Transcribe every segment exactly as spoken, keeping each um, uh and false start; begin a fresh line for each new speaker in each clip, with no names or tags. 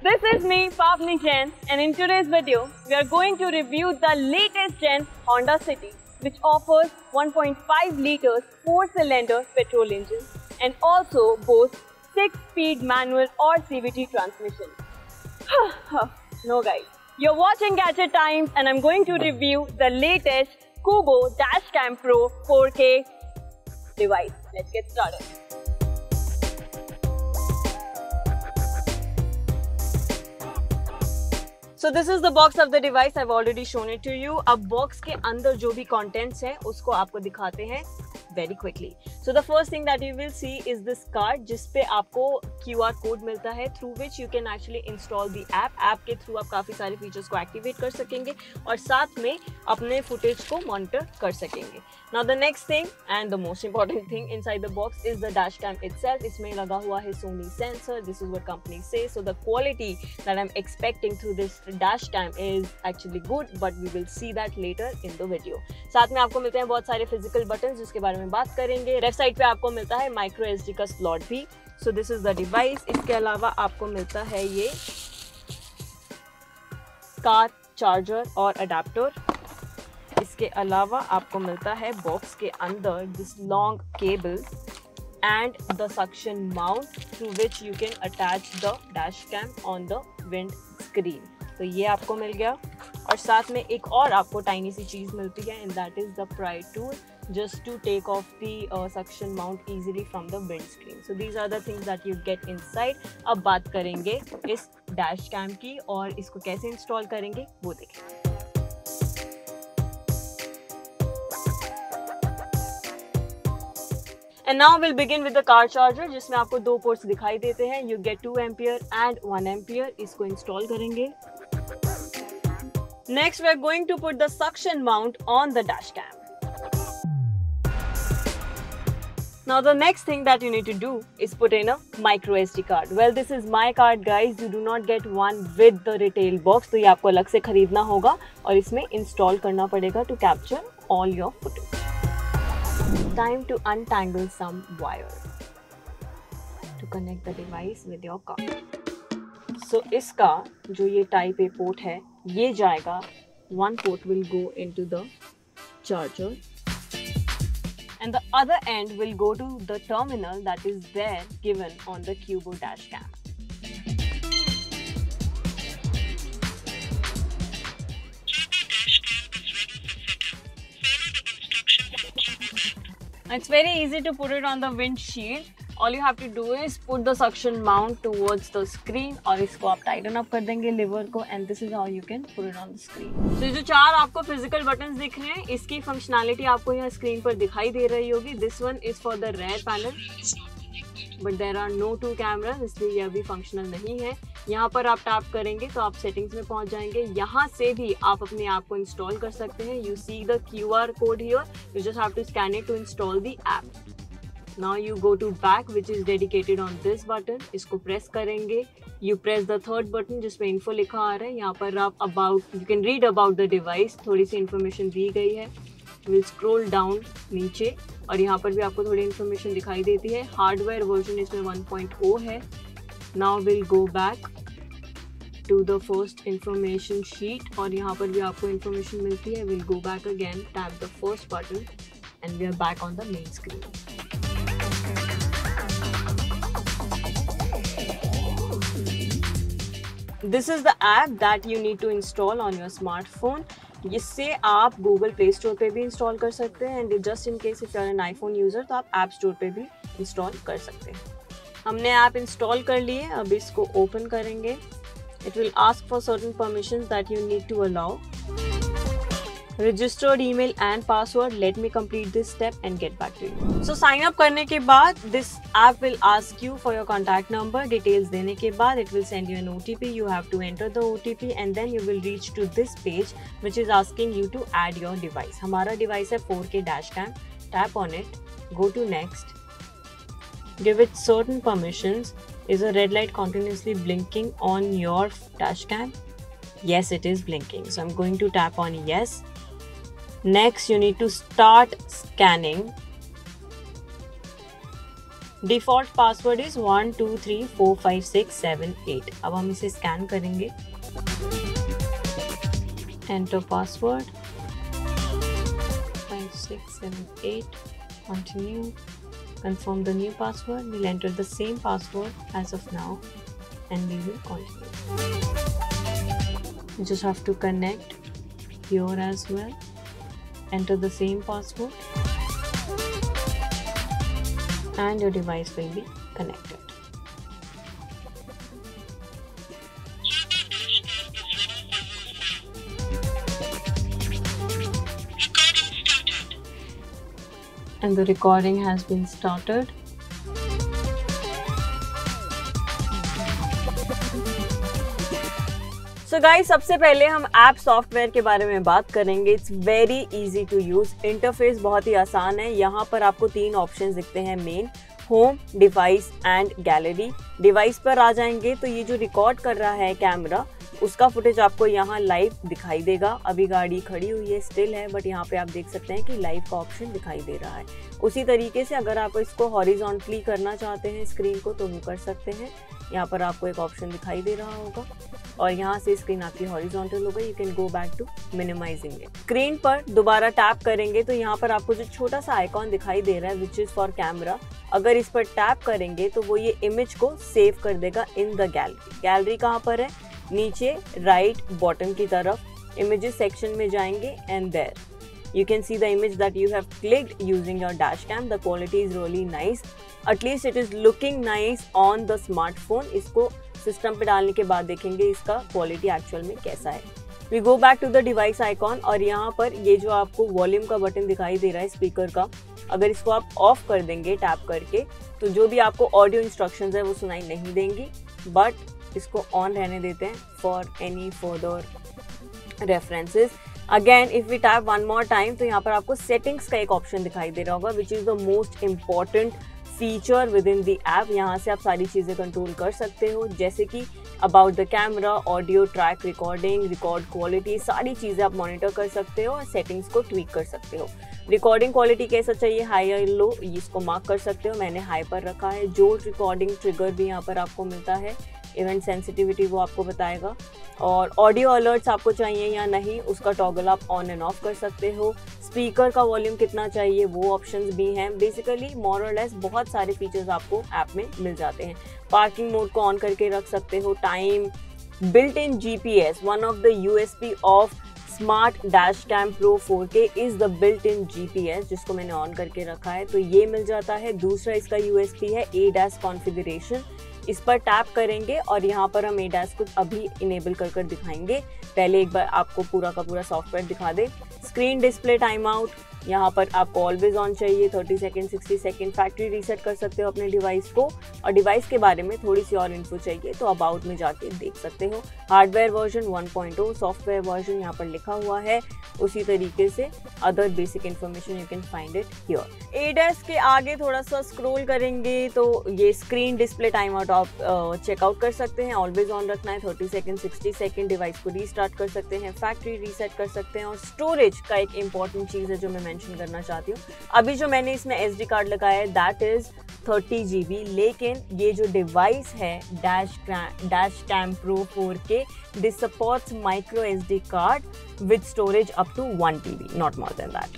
This is me, Pavni Jain, and in today's video, we are going to review the latest gen Honda City, which offers one point five liters four-cylinder petrol engine and also boasts six-speed manual or C V T transmission. No guys, you're watching Gadget Times and I'm going to review the latest Kubo Dashcam Pro four K device. Let's get started. So this is the box of the device. I've already shown it to you. अब box के अंदर जो भी contents हैं उसको आपको दिखाते हैं very quickly. So the first thing that you will see is this card जिस पे आपको Q R code मिलता है through which you can actually install the app. App के through आप काफ़ी सारे features को activate कर सकेंगे और साथ में अपने footage को monitor कर सकेंगे. Now the next thing and the most important thing inside the box is the dashcam itself. इसमें लगा हुआ है Sony sensor. This is what company says. So the quality that I'm expecting through this dashcam is actually good, but we will see that later in the video. साथ में आपको मिलते हैं बहुत सारे physical buttons जिसके बारे में बात करेंगे. लेफ्ट साइड पे आपको मिलता है micro S D का slot भी. So this is the device. इसके अलावा आपको मिलता है ये कार चार्जर और अडेप्टर. इसके अलावा आपको मिलता है बॉक्स के अंदर this long cable and the suction mount through which you can attach the dash cam on the windscreen. तो ये आपको मिल गया और साथ में एक और आपको टाइनी सी चीज़ मिलती है and that is the pry tool just to take off the uh, suction mount easily from the windscreen. So these are the things that you get inside. अब बात करेंगे इस dash cam की और इसको कैसे इंस्टॉल करेंगे वो देखें. And now we'll begin with the car charger जिसमें आपको दो पोर्ट्स दिखाई देते हैं. You get two ampere and one ampere. इसको इंस्टॉल करेंगे. Next we are going to put the suction mount on the dash cam. Now the next thing that you need to do is put in a micro S D card. Well, this is my card guys. You do not get one with the retail box. तो ये आपको अलग से खरीदना होगा और इसमें install करना पड़ेगा to capture all your footage. Time to untangle some wire to connect the device with your car. So इसका जो ये Type A port है ये जाएगा. One port will go into the charger. And the other end will go to the terminal that is there given on the Kubo dashcam. It's very easy to put it on the windshield. All you have to do is put the suction mount towards the screen और इसको आप tighten up कर देंगे lever को and this is how you can put it on the screen. तो so, जो चार आपको physical buttons दिख रहे हैं इसकी functionality आपको यहाँ screen पर दिखाई दे रही होगी. This one is for the rear panel, but there are no two cameras इसलिए यह भी functional नहीं है. यहाँ पर आप टैप करेंगे तो आप settings में पहुँच जाएंगे. यहाँ से भी आप अपने आप को install कर सकते हैं. You see the Q R code here. You just have to scan it to install the app. Now you go to back which is dedicated on this button. इसको press करेंगे. You press the third button जिसमें info लिखा आ रहा है. यहाँ पर आप about you can read about the device. थोड़ी सी information दी गई है. We'll scroll down नीचे और यहाँ पर भी आपको थोड़ी information दिखाई देती है. Hardware version इसमें one point oh है. Now we'll go back to the first information sheet और यहाँ पर भी आपको information मिलती है. We'll go back again, tap the first button and we are back on the main screen. This is the app that you need to install on your smartphone. इससे आप Google Play Store पे भी install कर सकते हैं and just in case if you are an iPhone user तो आप App Store पे भी इंस्टॉल कर सकते हैं. हमने ऐप इंस्टॉल कर लिए. अब इसको ओपन करेंगे. It will ask for certain permissions that you need to allow. Registered email and password. Let me complete this step and get back to you. So sign up करने के बाद this app will ask you for your contact number. Details देने के बाद it will send you an O T P. You have to enter the O T P and then you will reach to this page which is asking you to add your device. हमारा device है four K dashcam. Tap on it. Go to next. Give it certain permissions. Is a red light continuously blinking on your dashcam? Yes, it is blinking. So I'm going to tap on yes. Next, you need to start scanning. Default password is one two three four five six seven eight. अब हम इसे scan करेंगे। Enter password five six seven eight, continue, confirm the new password. We'll enter the same password as of now and we will continue. You just have to connect here as well. Enter the same password and your device will be connected. And the recording has been started. So guys, सबसे पहले हम app software के बारे में बात करेंगे। It's very easy to use. Interface बहुत ही आसान है। यहाँ पर आपको तीन ऑप्शंस दिखते हैं main, home, device and gallery. Device पर आ जाएंगे तो ये जो रिकॉर्ड कर रहा है कैमरा, उसका फुटेज आपको यहाँ लाइव दिखाई देगा। अभी गाड़ी खड़ी हुई है, स्टिल है, बट यहाँ पे आप देख सकते हैं कि लाइव का ऑप्शन दिखाई दे रहा है। उसी तरीके से अगर आप इसको हॉरिजॉन्टली करना चाहते हैं स्क्रीन को तो वो कर सकते हैं। यहाँ पर आपको एक ऑप्शन दिखाई दे रहा होगा और यहाँ से स्क्रीन आपकी हॉरिजॉन्टल हो गई। You can go back to minimizing it. Screen पर दोबारा टैप करेंगे तो यहाँ पर आपको जो छोटा सा आइकॉन दिखाई दे रहा है विच इज फॉर कैमरा, अगर इस पर टैप करेंगे तो वो ये इमेज को सेव कर देगा इन द गैलरी। गैलरी कहाँ पर है? नीचे राइट बॉटम की तरफ इमेजेस सेक्शन में जाएंगे and there you can see the image that you have clicked using your dash cam. The quality is really nice, at least it is looking nice on the smartphone. इसको system पे डालने के बाद देखेंगे इसका quality actual में कैसा है। We go back to the device icon और यहाँ पर ये जो आपको वॉल्यूम का बटन दिखाई दे रहा है स्पीकर का, अगर इसको आप ऑफ कर देंगे टैप करके तो जो भी आपको ऑडियो इंस्ट्रक्शंस है वो सुनाई नहीं देंगी, बट इसको ऑन रहने देते हैं for any further references. Again if we tap one more time तो यहाँ पर आपको सेटिंग्स का एक ऑप्शन दिखाई दे रहा होगा which is the most important feature within the app. यहाँ से आप सारी चीज़ें कंट्रोल कर सकते हो, जैसे कि about the camera, audio, track recording, record quality, सारी चीज़ें आप मॉनिटर कर सकते हो और सेटिंग्स को ट्वीक कर सकते हो। रिकॉर्डिंग क्वालिटी कैसा चाहिए, हाई या लो, इसको मार्क कर सकते हो। मैंने हाई पर रखा है। जो रिकॉर्डिंग ट्रिगर भी यहाँ पर आपको मिलता है, इवेंट सेंसिटिविटी वो आपको बताएगा। और ऑडियो अलर्ट्स आपको चाहिए या नहीं, उसका टॉगल आप ऑन एंड ऑफ कर सकते हो। स्पीकर का वॉल्यूम कितना चाहिए वो ऑप्शंस भी हैं। बेसिकली मोर और लेस बहुत सारे फीचर्स आपको ऐप में मिल जाते हैं। पार्किंग मोड को ऑन करके रख सकते हो। Time, built in GPS, one of the USP of smart dash cam pro four K is the built in GPS, जिसको मैंने ऑन करके रखा है तो ये मिल जाता है। दूसरा इसका यूएसपी है ए डैश कॉन्फ़िगरेशन। इस पर टैप करेंगे और यहाँ पर हम ए डैश को अभी इनेबल कर कर दिखाएंगे। पहले एक बार आपको पूरा का पूरा सॉफ्टवेयर दिखा दे। स्क्रीन डिस्प्ले टाइम आउट, यहाँ पर आपको ऑलवेज ऑन चाहिए, thirty second, sixty second. Factory reset कर सकते हो अपने डिवाइस को, और डिवाइस के बारे में थोड़ी सी और इन्फो चाहिए तो अबाउट में जाके देख सकते हो। Hardware version one point O, software version यहाँ पर लिखा हुआ है। उसी तरीके से other basic information you can find it here. A dash के आगे थोड़ा सा स्क्रॉल करेंगे तो ये स्क्रीन डिस्प्ले टाइम आउट आप चेकआउट कर सकते हैं। ऑलवेज ऑन रखना है, thirty second, sixty second. Device को रीस्टार्ट कर सकते हैं, फैक्ट्री रीसेट कर सकते हैं। और स्टोरेज का एक इंपॉर्टेंट चीज़ है जो मैं मेंशन करना चाहती हूँ। अभी जो मैंने इसमें एस डी कार्ड लगाया है that is thirty G B, लेकिन ये जो डिवाइस है dash dash cam pro four K, this supports micro S D card with storage up to one T B, not more than that.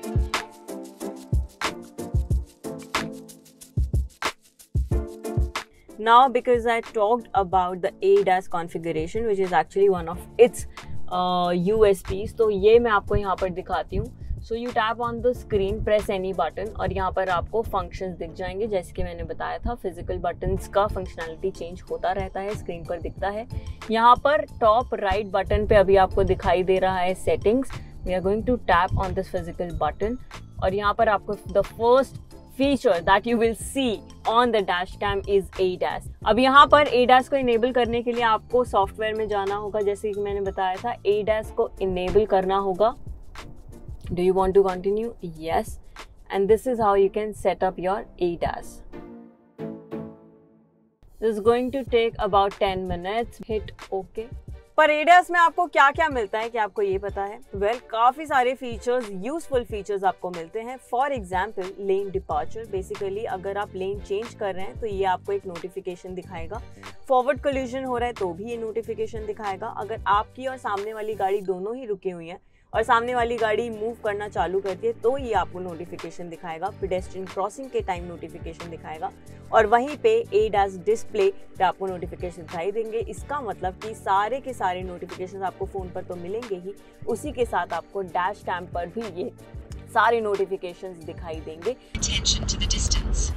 Now, because I talked about the A D A S configuration, which is actually one of its uh, U S Ps, तो ये मैं आपको यहाँ पर दिखाती हूँ। So you tap on the screen, press any button, और यहाँ पर आपको functions दिख जाएंगे। जैसे कि मैंने बताया था, physical buttons का functionality change होता रहता है, स्क्रीन पर दिखता है। यहाँ पर टॉप राइट बटन पे अभी आपको दिखाई दे रहा है settings. We are going to tap on this physical button, और यहाँ पर आपको the first feature that you will see on the dash cam is A D A S. अब यहाँ पर A D A S को enable करने के लिए आपको सॉफ्टवेयर में जाना होगा, जैसे कि मैंने बताया था। A D A S को enable करना होगा। Do you want to continue? Yes. And this is how you can set up your A D A S. This is going to take about ten minutes. Hit OK. पर ADAS में आपको क्या क्या मिलता है, क्या आपको ये पता है? वेल well, काफ़ी सारे फीचर्स, यूजफुल फीचर्स आपको मिलते हैं। For example lane departure, basically अगर आप लेन चेंज कर रहे हैं तो ये आपको एक नोटिफिकेशन दिखाएगा। फॉरवर्ड कोलिजन हो रहा है तो भी ये नोटिफिकेशन दिखाएगा। अगर आपकी और सामने वाली गाड़ी दोनों ही रुकी हुई हैं और सामने वाली गाड़ी मूव करना चालू करती है तो ये आपको नोटिफिकेशन दिखाएगा। पेडेस्ट्रियन क्रॉसिंग के टाइम नोटिफिकेशन दिखाएगा और वहीं पे एडास डिस्प्ले पे आपको नोटिफिकेशन दिखाई देंगे। इसका मतलब कि सारे के सारे नोटिफिकेशन आपको फ़ोन पर तो मिलेंगे ही, उसी के साथ आपको डैश कैम पर भी ये सारे नोटिफिकेशंस दिखाई देंगे। Attention to the distance.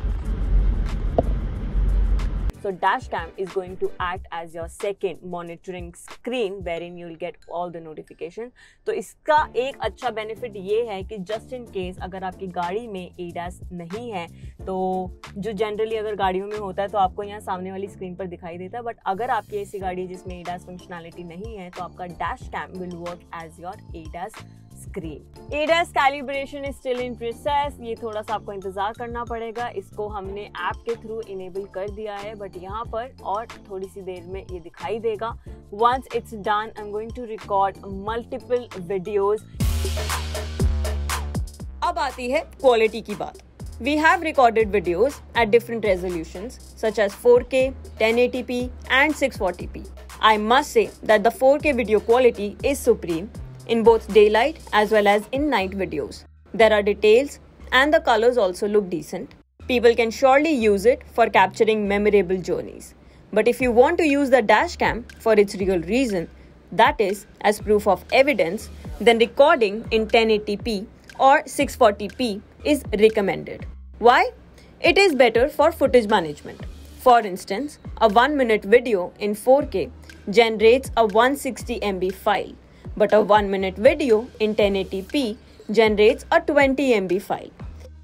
So dash cam is going to act as your second monitoring screen wherein you will get all the notification. तो इसका एक अच्छा बेनिफिट ये है कि जस्ट इन केस अगर आपकी गाड़ी में एडास नहीं है, तो जो जनरली अगर गाड़ियों में होता है तो आपको यहाँ सामने वाली स्क्रीन पर दिखाई देता है, बट अगर आपकी ऐसी गाड़ी है जिसमें एडास फंक्शनैलिटी नहीं है तो आपका dash cam will work as your ADAS screen. ADAS calibration is still in process, ये थोड़ा सा आपको इंतजार करना पड़ेगा। इसको हमने ऐप के थ्रू इनेबल कर दिया है, बट यहाँ पर और थोड़ी सी देर में ये दिखाई देगा। Once it's done I am going to record multiple videos. अब आती है क्वालिटी की बात। We have recorded videos at different resolutions such as four K, ten eighty p and six forty p. I must say that the four K video quality is supreme in both daylight as well as in night videos. There are details and the colors also look decent. People can surely use it for capturing memorable journeys. But if you want to use the dash cam for its real reason, that is as proof of evidence, then recording in ten eighty p or six forty p is recommended. Why? It is better for footage management. For instance, a one minute video in four K generates a one hundred sixty megabyte file, but a one minute video in ten eighty p generates a twenty megabyte file.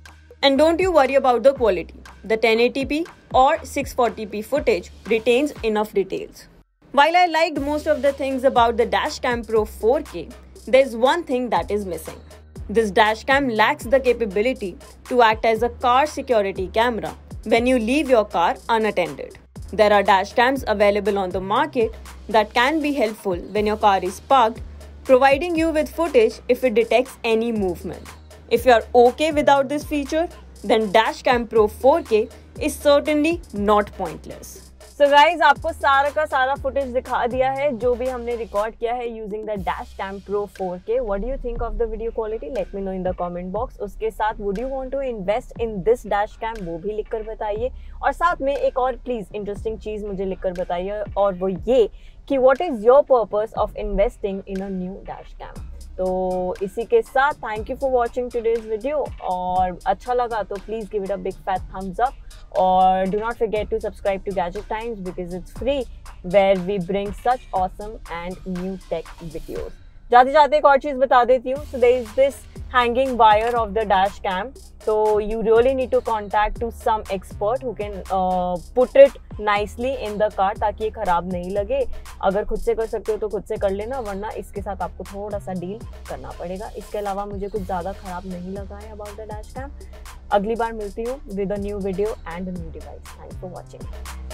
And don't you worry about the quality. The ten eighty p or six forty p footage retains enough details. While I liked most of the things about the Dashcam Pro four K, there's one thing that is missing. This dashcam lacks the capability to act as a car security camera when you leave your car unattended. There are dashcams available on the market that can be helpful when your car is parked, providing you with footage if it detects any movement. If you are okay without this feature, then Dashcam Pro four K is certainly not pointless. So guys, आपको सारा का सारा footage दिखा दिया है जो भी हमने रिकॉर्ड किया है using the Dashcam Pro four K. What do you think of the video quality? Let me know in the comment box. उसके साथ would you want to invest in this Dashcam, वो भी लिखकर बताइए। और साथ में एक और प्लीज इंटरेस्टिंग चीज मुझे लिखकर बताइए, और वो ये कि what is your purpose of investing in a new Dashcam? तो इसी के साथ thank you for watching today's video, और अच्छा लगा तो please give it a big fat thumbs up, और do not forget to subscribe to Gadget Times because it's free where we bring such awesome and new tech videos. जाते जाते एक और चीज़ बता देती हूँ। So there is this hanging wire of the dash cam, तो you really need to contact to some expert who can put it nicely in the car ताकि ये खराब नहीं लगे। अगर खुद से कर सकते हो तो खुद से कर लेना, वरना इसके साथ आपको थोड़ा सा डील करना पड़ेगा। इसके अलावा मुझे कुछ ज़्यादा खराब नहीं लगा है अबाउट द डैश कैम। अगली बार मिलती हूँ with a new video and a new device. Thanks for watching.